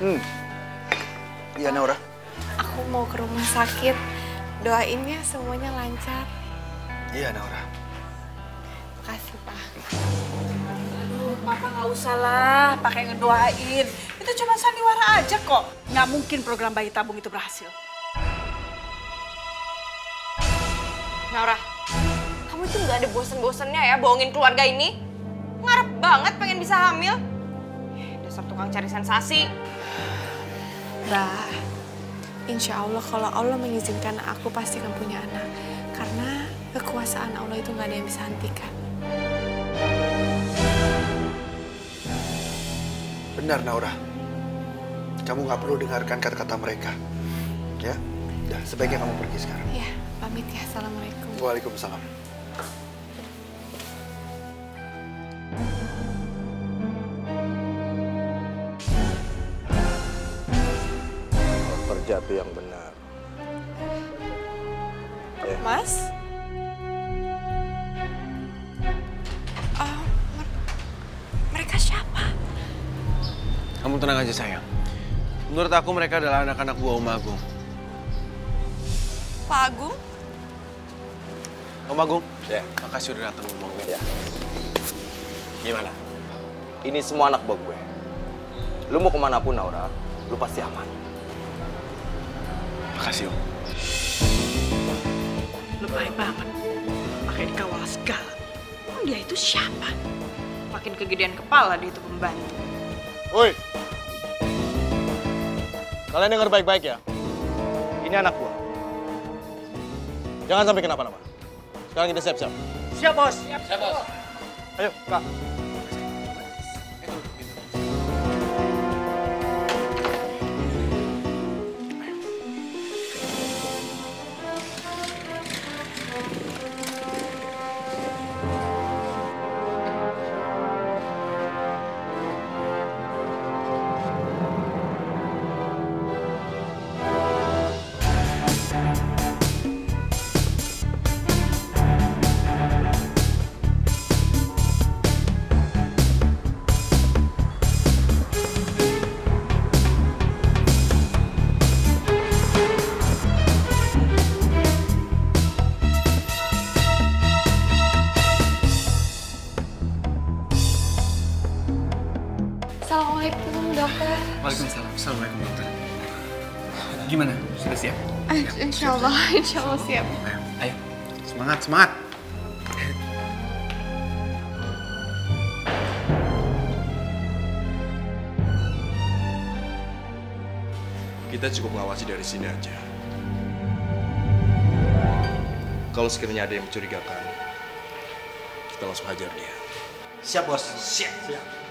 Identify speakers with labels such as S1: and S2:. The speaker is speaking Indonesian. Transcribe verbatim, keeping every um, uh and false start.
S1: Hmm. Iya, Naura.
S2: Aku mau ke rumah sakit. Doain ya semuanya lancar.
S1: Iya, Naura.
S2: Makasih, Pak.
S3: Aduh, Papa nggak usah lah pakai ngedoain. Itu cuma sandiwara aja kok. Nggak mungkin program bayi tabung itu berhasil.
S4: Naura, kamu itu nggak ada bosen-bosennya ya bohongin keluarga ini? Ngarep banget pengen bisa hamil. Dasar tukang cari sensasi.
S2: Mbak, insya Allah kalau Allah mengizinkan aku pasti akan punya anak. Karena kekuasaan Allah itu nggak ada yang bisa hentikan.
S1: Benar, Naura. Kamu nggak perlu dengarkan kata-kata mereka. Ya, udah sebaiknya kamu pergi sekarang.
S2: Iya, pamit ya. Assalamualaikum.
S1: Waalaikumsalam.
S5: Kerja tuh yang benar. Ya.
S2: Mas? Oh, mer- mereka siapa?
S6: Kamu tenang aja, sayang. Menurut aku mereka adalah anak-anak buah Om Agung.
S2: Pak Agung?
S6: Om Agung,
S5: Ya.
S6: makasih udah datang ngomong.
S5: Ya. Gimana? Ini semua anak buah gue. Lu mau kemana pun, Naura, lu pasti aman.
S6: Makasih, Om.
S3: Lebay banget. Pakai dikawal segala. Emang dia itu siapa?
S4: Makin kegedean kepala dia itu pembantu.
S5: Woi! Kalian dengar baik-baik ya. Ini anak gua. Jangan sampai kenapa-napa. Sekarang kita siap-siap.
S3: Siap, Bos. Siap,
S5: Siap, Bos. Ayo, Kak.
S2: Assalamualaikum, dokter.
S6: Waalaikumsalam. Assalamualaikum, dokter. Gimana? Sudah siap?
S2: Eh, insya Allah, insya Allah siap.
S6: Ayo, ayo. Semangat, semangat.
S7: Kita cukup ngawasi dari sini aja. Kalau sekiranya ada yang mencurigakan, kita langsung hajar dia.
S5: Siap, Bos.
S7: Siap.
S5: Siap.